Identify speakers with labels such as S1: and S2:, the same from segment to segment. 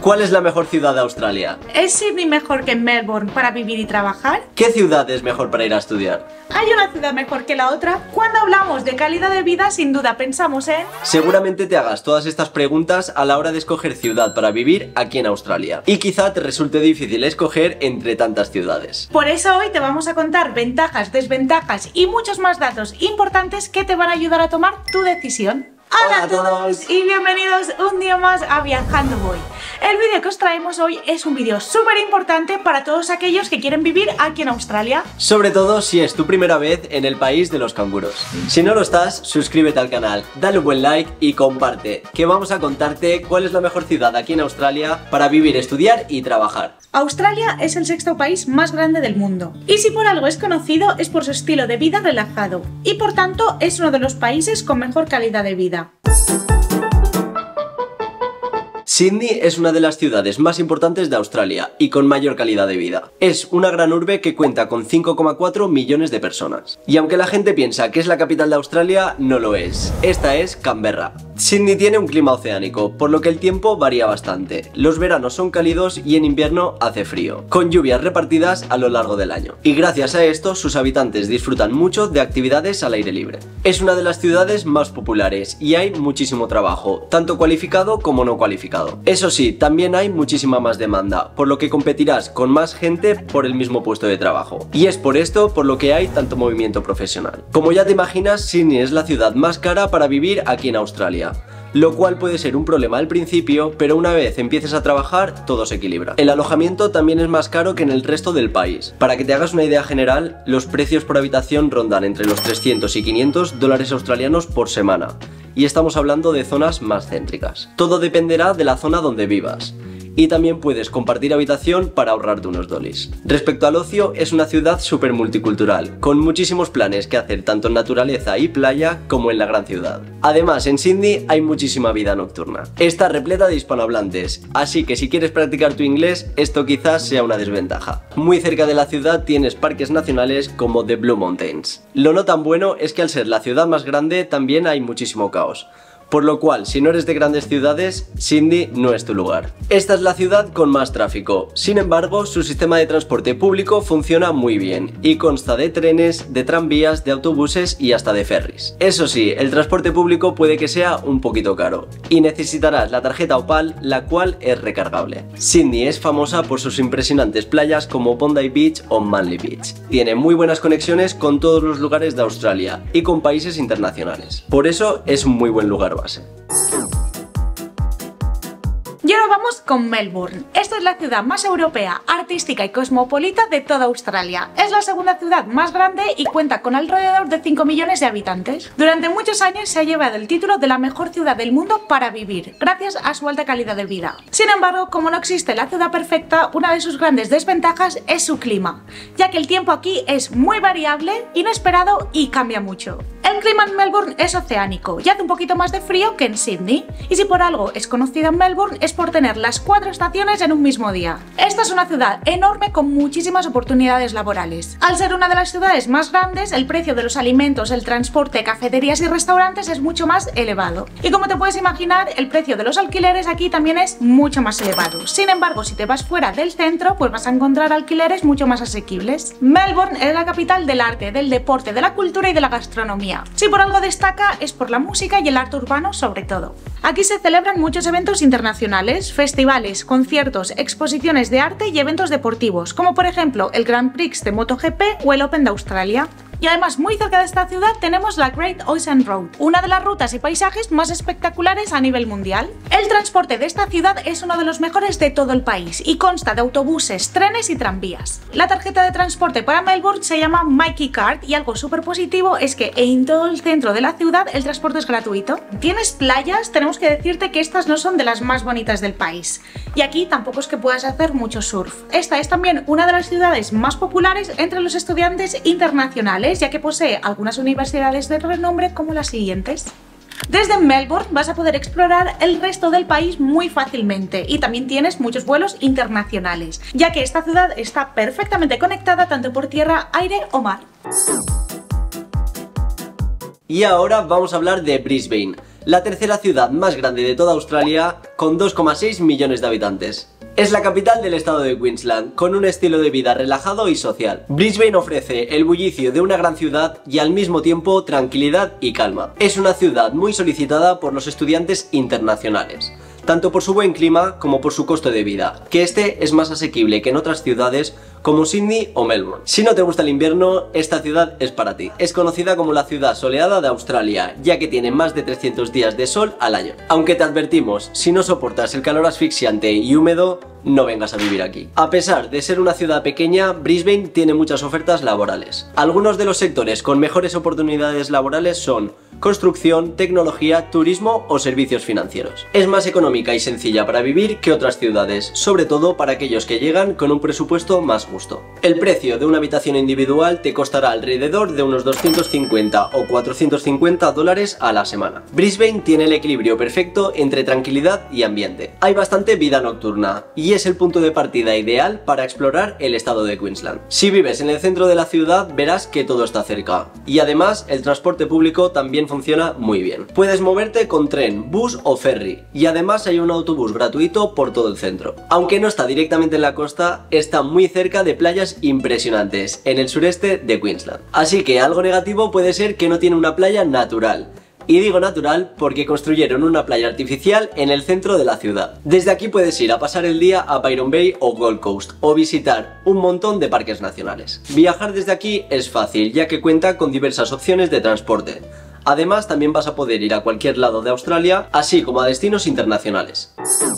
S1: ¿Cuál es la mejor ciudad de Australia?
S2: ¿Es Sydney mejor que Melbourne para vivir y trabajar?
S1: ¿Qué ciudad es mejor para ir a estudiar?
S2: ¿Hay una ciudad mejor que la otra? Cuando hablamos de calidad de vida, sin duda pensamos en...
S1: Seguramente te hagas todas estas preguntas a la hora de escoger ciudad para vivir aquí en Australia. Y quizá te resulte difícil escoger entre tantas ciudades.
S2: Por eso hoy te vamos a contar ventajas, desventajas y muchos más datos importantes que te van a ayudar a tomar tu decisión. Hola a todos y bienvenidos un día más a Viajando Voy. El vídeo que os traemos hoy es un vídeo súper importante para todos aquellos que quieren vivir aquí en Australia.
S1: Sobre todo si es tu primera vez en el país de los canguros. Si no lo estás, suscríbete al canal, dale un buen like y comparte, que vamos a contarte cuál es la mejor ciudad aquí en Australia para vivir, estudiar y trabajar.
S2: Australia es el sexto país más grande del mundo y si por algo es conocido es por su estilo de vida relajado y por tanto es uno de los países con mejor calidad de vida.
S1: Sydney es una de las ciudades más importantes de Australia y con mayor calidad de vida. Es una gran urbe que cuenta con 5,4 millones de personas. Y aunque la gente piensa que es la capital de Australia, no lo es. Esta es Canberra. Sydney tiene un clima oceánico, por lo que el tiempo varía bastante. Los veranos son cálidos y en invierno hace frío, con lluvias repartidas a lo largo del año. Y gracias a esto, sus habitantes disfrutan mucho de actividades al aire libre. Es una de las ciudades más populares y hay muchísimo trabajo, tanto cualificado como no cualificado. Eso sí, también hay muchísima más demanda, por lo que competirás con más gente por el mismo puesto de trabajo. Y es por esto por lo que hay tanto movimiento profesional. Como ya te imaginas, Sydney es la ciudad más cara para vivir aquí en Australia, lo cual puede ser un problema al principio, pero una vez empieces a trabajar, todo se equilibra. El alojamiento también es más caro que en el resto del país. Para que te hagas una idea general, los precios por habitación rondan entre los 300 y 500 dólares australianos por semana. Y estamos hablando de zonas más céntricas. Todo dependerá de la zona donde vivas. Y también puedes compartir habitación para ahorrarte unos dolis. Respecto al ocio, es una ciudad súper multicultural, con muchísimos planes que hacer tanto en naturaleza y playa como en la gran ciudad. Además, en Sydney hay muchísima vida nocturna. Está repleta de hispanohablantes, así que si quieres practicar tu inglés, esto quizás sea una desventaja. Muy cerca de la ciudad tienes parques nacionales como The Blue Mountains. Lo no tan bueno es que al ser la ciudad más grande también hay muchísimo caos. Por lo cual, si no eres de grandes ciudades, Sydney no es tu lugar. Esta es la ciudad con más tráfico. Sin embargo, su sistema de transporte público funciona muy bien y consta de trenes, de tranvías, de autobuses y hasta de ferries. Eso sí, el transporte público puede que sea un poquito caro y necesitarás la tarjeta Opal, la cual es recargable. Sydney es famosa por sus impresionantes playas como Bondi Beach o Manly Beach. Tiene muy buenas conexiones con todos los lugares de Australia y con países internacionales. Por eso es un muy buen lugar base.
S2: Y ahora vamos con Melbourne. Esta es la ciudad más europea, artística y cosmopolita de toda Australia. Es la segunda ciudad más grande y cuenta con alrededor de 5 millones de habitantes. Durante muchos años se ha llevado el título de la mejor ciudad del mundo para vivir, gracias a su alta calidad de vida. Sin embargo, como no existe la ciudad perfecta, una de sus grandes desventajas es su clima, ya que el tiempo aquí es muy variable, inesperado y cambia mucho. El clima en Melbourne es oceánico y hace un poquito más de frío que en Sydney. Y si por algo es conocida en Melbourne es por tener las 4 estaciones en un mismo día. Esta es una ciudad enorme con muchísimas oportunidades laborales. Al ser una de las ciudades más grandes, el precio de los alimentos, el transporte, cafeterías y restaurantes es mucho más elevado. Y como te puedes imaginar, el precio de los alquileres aquí también es mucho más elevado. Sin embargo, si te vas fuera del centro, pues vas a encontrar alquileres mucho más asequibles. Melbourne es la capital del arte, del deporte, de la cultura y de la gastronomía. Si por algo destaca es por la música y el arte urbano sobre todo. Aquí se celebran muchos eventos internacionales, festivales, conciertos, exposiciones de arte y eventos deportivos, como por ejemplo el Grand Prix de MotoGP o el Open de Australia. Y además muy cerca de esta ciudad tenemos la Great Ocean Road, una de las rutas y paisajes más espectaculares a nivel mundial. El transporte de esta ciudad es uno de los mejores de todo el país y consta de autobuses, trenes y tranvías. La tarjeta de transporte para Melbourne se llama Myki Card y algo súper positivo es que en todo el centro de la ciudad el transporte es gratuito. ¿Tienes playas? Tenemos que decirte que estas no son de las más bonitas del país. Y aquí tampoco es que puedas hacer mucho surf. Esta es también una de las ciudades más populares entre los estudiantes internacionales, ya que posee algunas universidades de renombre como las siguientes. Desde Melbourne vas a poder explorar el resto del país muy fácilmente y también tienes muchos vuelos internacionales, ya que esta ciudad está perfectamente conectada tanto por tierra, aire o mar.
S1: Y ahora vamos a hablar de Brisbane, la tercera ciudad más grande de toda Australia con 2,6 millones de habitantes. Es la capital del estado de Queensland, con un estilo de vida relajado y social. Brisbane ofrece el bullicio de una gran ciudad y al mismo tiempo tranquilidad y calma. Es una ciudad muy solicitada por los estudiantes internacionales, tanto por su buen clima como por su costo de vida, que este es más asequible que en otras ciudades como Sydney o Melbourne. Si no te gusta el invierno, esta ciudad es para ti. Es conocida como la ciudad soleada de Australia, ya que tiene más de 300 días de sol al año. Aunque te advertimos, si no soportas el calor asfixiante y húmedo, no vengas a vivir aquí. A pesar de ser una ciudad pequeña, Brisbane tiene muchas ofertas laborales. Algunos de los sectores con mejores oportunidades laborales son construcción, tecnología, turismo o servicios financieros. Es más económica y sencilla para vivir que otras ciudades, sobre todo para aquellos que llegan con un presupuesto más justo. El precio de una habitación individual te costará alrededor de unos 250 o 450 dólares a la semana. Brisbane tiene el equilibrio perfecto entre tranquilidad y ambiente. Hay bastante vida nocturna y es el punto de partida ideal para explorar el estado de Queensland. Si vives en el centro de la ciudad, verás que todo está cerca. Y además, el transporte público también funciona muy bien. Puedes moverte con tren, bus o ferry, y además hay un autobús gratuito por todo el centro. Aunque no está directamente en la costa, está muy cerca de playas impresionantes en el sureste de Queensland. Así que algo negativo puede ser que no tiene una playa natural. Y digo natural porque construyeron una playa artificial en el centro de la ciudad. Desde aquí puedes ir a pasar el día a Byron Bay o Gold Coast o visitar un montón de parques nacionales. Viajar desde aquí es fácil, ya que cuenta con diversas opciones de transporte. Además, también vas a poder ir a cualquier lado de Australia, así como a destinos internacionales.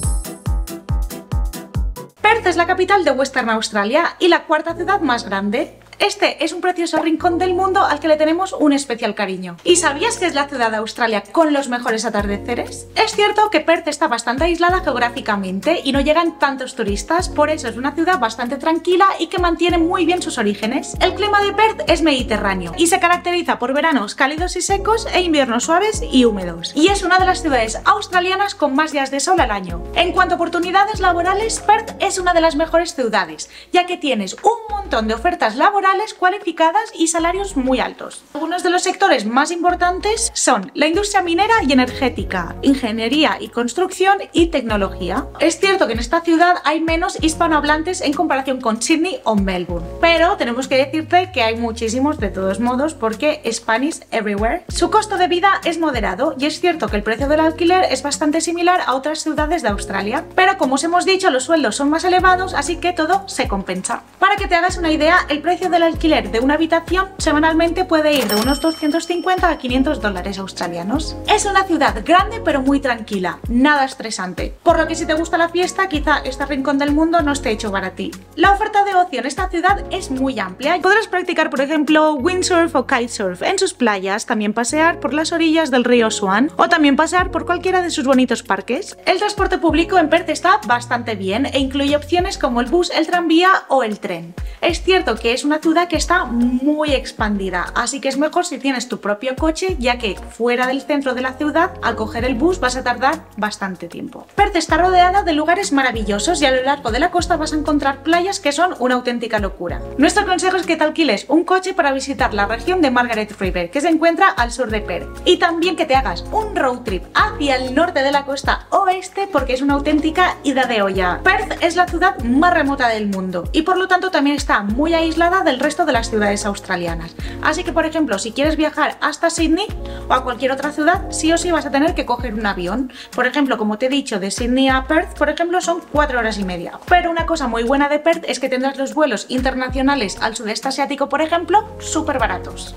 S2: Perth es la capital de Western Australia y la cuarta ciudad más grande. Este es un precioso rincón del mundo al que le tenemos un especial cariño. ¿Y sabías que es la ciudad de Australia con los mejores atardeceres? Es cierto que Perth está bastante aislada geográficamente y no llegan tantos turistas, por eso es una ciudad bastante tranquila y que mantiene muy bien sus orígenes. El clima de Perth es mediterráneo y se caracteriza por veranos cálidos y secos e inviernos suaves y húmedos. Y es una de las ciudades australianas con más días de sol al año. En cuanto a oportunidades laborales, Perth es una de las mejores ciudades, ya que tienes un montón de ofertas laborales cualificadas y salarios muy altos. Algunos de los sectores más importantes son la industria minera y energética, ingeniería y construcción y tecnología. Es cierto que en esta ciudad hay menos hispanohablantes en comparación con Sydney o Melbourne, pero tenemos que decirte que hay muchísimos de todos modos porque Spanish everywhere. Su costo de vida es moderado y es cierto que el precio del alquiler es bastante similar a otras ciudades de Australia, pero como os hemos dicho, los sueldos son más elevados, así que todo se compensa. Para que te hagas una idea, el precio del alquiler de una habitación semanalmente puede ir de unos 250 a 500 dólares australianos. Es una ciudad grande pero muy tranquila, nada estresante, por lo que si te gusta la fiesta, quizá este rincón del mundo no esté hecho para ti. La oferta de ocio en esta ciudad es muy amplia. Podrás practicar, por ejemplo, windsurf o kitesurf en sus playas, también pasear por las orillas del río Swan o también pasear por cualquiera de sus bonitos parques. El transporte público en Perth está bastante bien e incluye opciones como el bus, el tranvía o el tren. Es cierto que es una ciudad que está muy expandida, así que es mejor si tienes tu propio coche, ya que fuera del centro de la ciudad, al coger el bus vas a tardar bastante tiempo. Perth está rodeada de lugares maravillosos y a lo largo de la costa vas a encontrar playas que son una auténtica locura. Nuestro consejo es que te alquiles un coche para visitar la región de Margaret River, que se encuentra al sur de Perth, y también que te hagas un road trip hacia el norte de la costa oeste porque es una auténtica ida de olla. Perth es la ciudad más remota del mundo y por lo tanto también está muy aislada del resto de las ciudades australianas. Así que, por ejemplo, si quieres viajar hasta Sydney o a cualquier otra ciudad, sí o sí vas a tener que coger un avión. Por ejemplo, como te he dicho, de Sydney a Perth, por ejemplo, son 4 horas y media. Pero una cosa muy buena de Perth es que tendrás los vuelos internacionales al sudeste asiático, por ejemplo, súper baratos.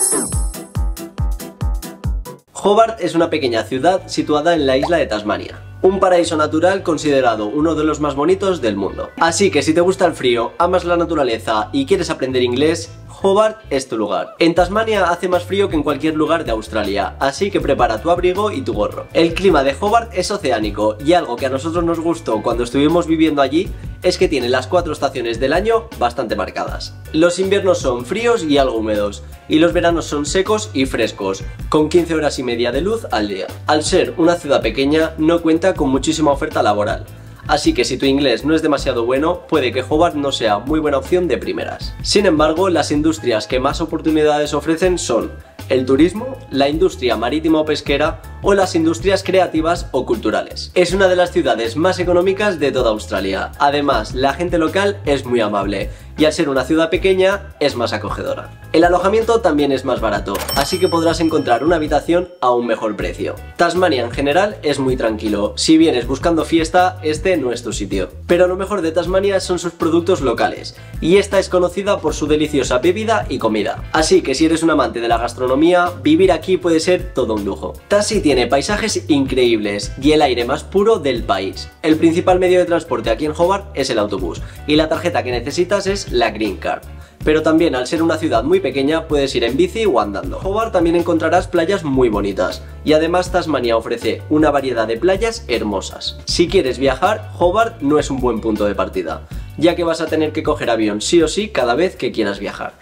S1: Hobart es una pequeña ciudad situada en la isla de Tasmania, un paraíso natural considerado uno de los más bonitos del mundo. Así que si te gusta el frío, amas la naturaleza y quieres aprender inglés, Hobart es tu lugar. En Tasmania hace más frío que en cualquier lugar de Australia, así que prepara tu abrigo y tu gorro. El clima de Hobart es oceánico y algo que a nosotros nos gustó cuando estuvimos viviendo allí es que tiene las 4 estaciones del año bastante marcadas. Los inviernos son fríos y algo húmedos, y los veranos son secos y frescos, con 15 horas y media de luz al día. Al ser una ciudad pequeña, no cuenta con muchísima oferta laboral, así que si tu inglés no es demasiado bueno, puede que Hobart no sea muy buena opción de primeras. Sin embargo, las industrias que más oportunidades ofrecen son el turismo, la industria marítimo pesquera o las industrias creativas o culturales. Es una de las ciudades más económicas de toda Australia. Además, la gente local es muy amable y al ser una ciudad pequeña es más acogedora. El alojamiento también es más barato, así que podrás encontrar una habitación a un mejor precio. Tasmania en general es muy tranquilo. Si vienes buscando fiesta, este no es tu sitio. Pero lo mejor de Tasmania son sus productos locales, y esta es conocida por su deliciosa bebida y comida. Así que si eres un amante de la gastronomía, vivir aquí puede ser todo un lujo. Tassie tiene paisajes increíbles y el aire más puro del país. El principal medio de transporte aquí en Hobart es el autobús, y la tarjeta que necesitas es la Green Card. Pero también, al ser una ciudad muy pequeña, puedes ir en bici o andando. Hobart también encontrarás playas muy bonitas, y además Tasmania ofrece una variedad de playas hermosas. Si quieres viajar, Hobart no es un buen punto de partida, ya que vas a tener que coger avión sí o sí cada vez que quieras viajar.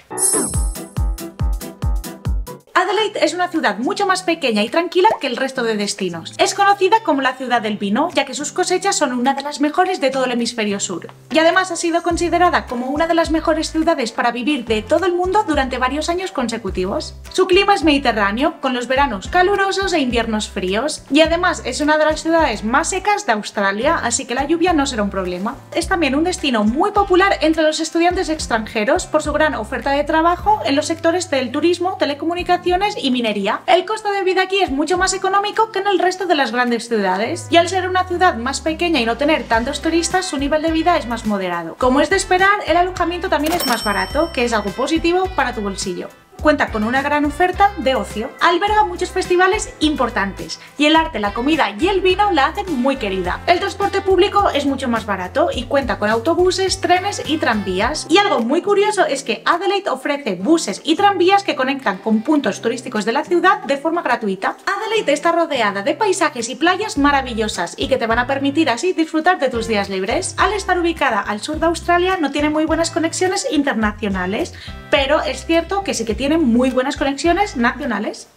S2: Adelaide es una ciudad mucho más pequeña y tranquila que el resto de destinos. Es conocida como la ciudad del vino, ya que sus cosechas son una de las mejores de todo el hemisferio sur. Y además ha sido considerada como una de las mejores ciudades para vivir de todo el mundo durante varios años consecutivos. Su clima es mediterráneo, con los veranos calurosos e inviernos fríos. Y además es una de las ciudades más secas de Australia, así que la lluvia no será un problema. Es también un destino muy popular entre los estudiantes extranjeros por su gran oferta de trabajo en los sectores del turismo, telecomunicaciones y minería. El costo de vida aquí es mucho más económico que en el resto de las grandes ciudades, y al ser una ciudad más pequeña y no tener tantos turistas, su nivel de vida es más moderado. Como es de esperar, el alojamiento también es más barato, que es algo positivo para tu bolsillo. Cuenta con una gran oferta de ocio, alberga muchos festivales importantes y el arte, la comida y el vino la hacen muy querida. El transporte público es mucho más barato y cuenta con autobuses, trenes y tranvías. Y algo muy curioso es que Adelaide ofrece buses y tranvías que conectan con puntos turísticos de la ciudad de forma gratuita. Adelaide está rodeada de paisajes y playas maravillosas y que te van a permitir así disfrutar de tus días libres. Al estar ubicada al sur de Australia no tiene muy buenas conexiones internacionales, pero es cierto que sí que tiene muy buenas conexiones nacionales.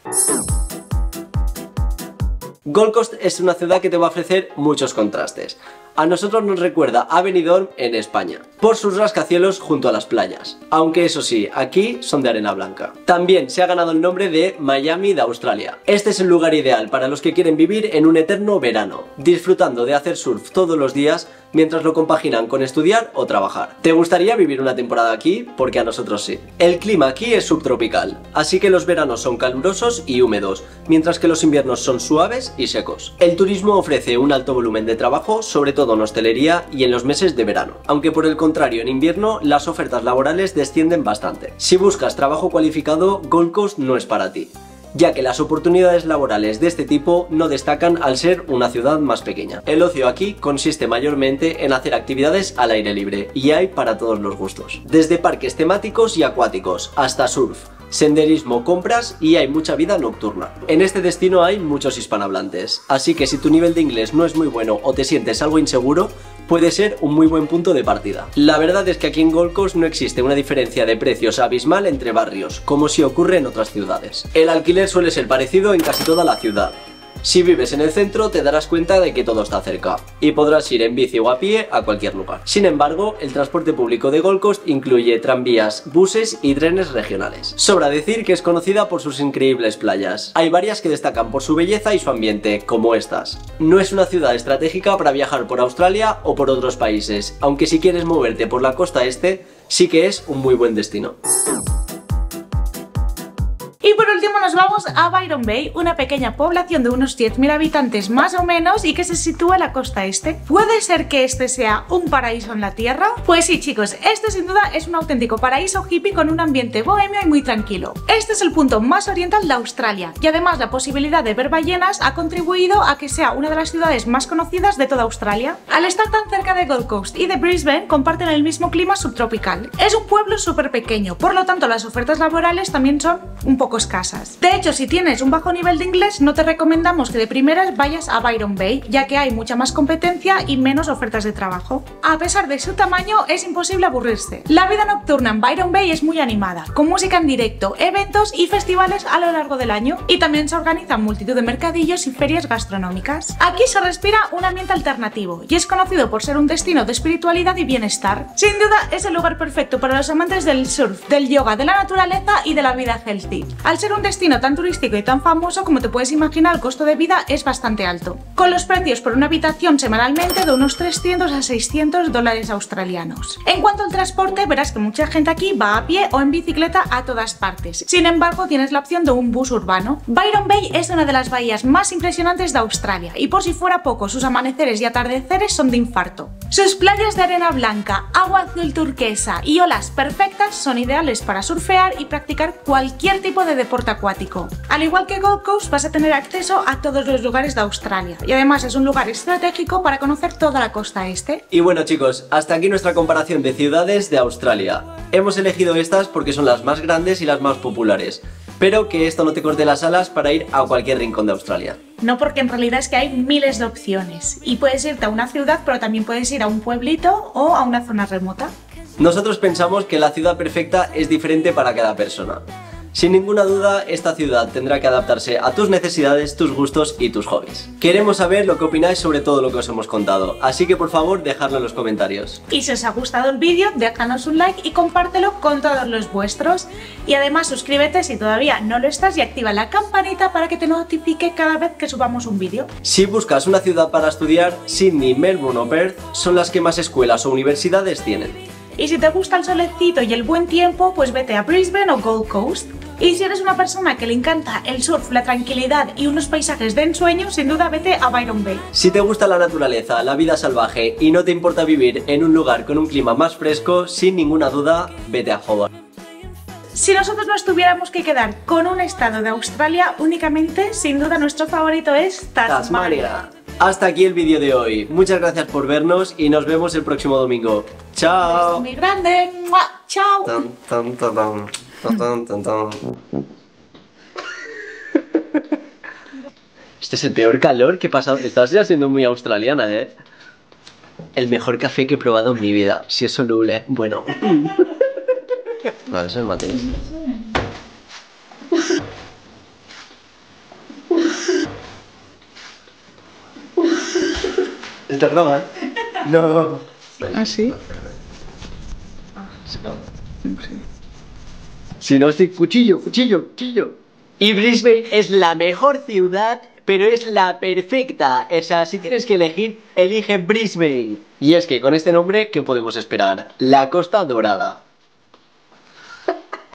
S1: Gold Coast es una ciudad que te va a ofrecer muchos contrastes. A nosotros nos recuerda a Benidorm en España, por sus rascacielos junto a las playas, aunque eso sí, aquí son de arena blanca. También se ha ganado el nombre de Miami de Australia. Este es el lugar ideal para los que quieren vivir en un eterno verano, disfrutando de hacer surf todos los días mientras lo compaginan con estudiar o trabajar. ¿Te gustaría vivir una temporada aquí? Porque a nosotros sí. El clima aquí es subtropical, así que los veranos son calurosos y húmedos, mientras que los inviernos son suaves y secos. El turismo ofrece un alto volumen de trabajo, sobre todo en hostelería y en los meses de verano, aunque por el contrario en invierno las ofertas laborales descienden bastante. Si buscas trabajo cualificado, Gold Coast no es para ti, ya que las oportunidades laborales de este tipo no destacan al ser una ciudad más pequeña. El ocio aquí consiste mayormente en hacer actividades al aire libre y hay para todos los gustos, desde parques temáticos y acuáticos hasta surf, senderismo, compras y hay mucha vida nocturna. En este destino hay muchos hispanohablantes, así que si tu nivel de inglés no es muy bueno o te sientes algo inseguro, puede ser un muy buen punto de partida. La verdad es que aquí en Gold Coast no existe una diferencia de precios abismal entre barrios, como si ocurre en otras ciudades. El alquiler suele ser parecido en casi toda la ciudad. Si vives en el centro te darás cuenta de que todo está cerca y podrás ir en bici o a pie a cualquier lugar. Sin embargo, el transporte público de Gold Coast incluye tranvías, buses y trenes regionales. Sobra decir que es conocida por sus increíbles playas. Hay varias que destacan por su belleza y su ambiente, como estas. No es una ciudad estratégica para viajar por Australia o por otros países, aunque si quieres moverte por la costa este, sí que es un muy buen destino.
S2: Y por último nos vamos a Byron Bay, una pequeña población de unos 10.000 habitantes más o menos y que se sitúa en la costa este. ¿Puede ser que este sea un paraíso en la tierra? Pues sí chicos, este sin duda es un auténtico paraíso hippie con un ambiente bohemio y muy tranquilo. Este es el punto más oriental de Australia y además la posibilidad de ver ballenas ha contribuido a que sea una de las ciudades más conocidas de toda Australia. Al estar tan cerca de Gold Coast y de Brisbane comparten el mismo clima subtropical. Es un pueblo súper pequeño, por lo tanto las ofertas laborales también son un poco escasas. De hecho, si tienes un bajo nivel de inglés, no te recomendamos que de primeras vayas a Byron Bay, ya que hay mucha más competencia y menos ofertas de trabajo. A pesar de su tamaño, es imposible aburrirse. La vida nocturna en Byron Bay es muy animada, con música en directo, eventos y festivales a lo largo del año, y también se organizan multitud de mercadillos y ferias gastronómicas. Aquí se respira un ambiente alternativo y es conocido por ser un destino de espiritualidad y bienestar. Sin duda, es el lugar perfecto para los amantes del surf, del yoga, de la naturaleza y de la vida healthy. Al ser un destino tan turístico turístico y tan famoso, como te puedes imaginar, el costo de vida es bastante alto, con los precios por una habitación semanalmente de unos 300 a 600 dólares australianos. En cuanto al transporte, verás que mucha gente aquí va a pie o en bicicleta a todas partes. Sin embargo, tienes la opción de un bus urbano. Byron Bay es una de las bahías más impresionantes de Australia y, por si fuera poco, sus amaneceres y atardeceres son de infarto. Sus playas de arena blanca, agua azul turquesa y olas perfectas son ideales para surfear y practicar cualquier tipo de deporte acuático. Al igual que Gold Coast, vas a tener acceso a todos los lugares de Australia y además es un lugar estratégico para conocer toda la costa este.
S1: Y bueno, chicos, hasta aquí nuestra comparación de ciudades de Australia. Hemos elegido estas porque son las más grandes y las más populares, pero que esto no te corte las alas para ir a cualquier rincón de Australia.
S2: No, porque en realidad es que hay miles de opciones y puedes irte a una ciudad, pero también puedes ir a un pueblito o a una zona remota.
S1: Nosotros pensamos que la ciudad perfecta es diferente para cada persona. Sin ninguna duda, esta ciudad tendrá que adaptarse a tus necesidades, tus gustos y tus hobbies. Queremos saber lo que opináis sobre todo lo que os hemos contado, así que por favor dejadlo en los comentarios.
S2: Y si os ha gustado el vídeo, déjanos un like y compártelo con todos los vuestros. Y además suscríbete si todavía no lo estás y activa la campanita para que te notifique cada vez que subamos un vídeo.
S1: Si buscas una ciudad para estudiar, Sydney, Melbourne o Perth son las que más escuelas o universidades tienen.
S2: Y si te gusta el solecito y el buen tiempo, pues vete a Brisbane o Gold Coast. Y si eres una persona que le encanta el surf, la tranquilidad y unos paisajes de ensueño, sin duda vete a Byron Bay.
S1: Si te gusta la naturaleza, la vida salvaje y no te importa vivir en un lugar con un clima más fresco, sin ninguna duda, vete a Hobart.
S2: Si nosotros nos tuviéramos que quedar con un estado de Australia únicamente, sin duda nuestro favorito es Tasmania.
S1: Hasta aquí el vídeo de hoy. Muchas gracias por vernos y nos vemos el próximo domingo. ¡Chao!
S2: ¡Es muy grande! ¡Mua! ¡Chao!
S1: Este es el peor calor que he pasado. Estás ya siendo muy australiana, ¿eh? El mejor café que he probado en mi vida. Si es soluble, bueno. Vale, eso es mate. ¿Te roban? No.
S2: ¿Ah, sí?
S1: Si no, sí, cuchillo. Y Brisbane es la mejor ciudad, pero es la perfecta. O sea, si tienes que elegir, elige Brisbane. Y es que con este nombre, ¿qué podemos esperar? La Costa Dorada.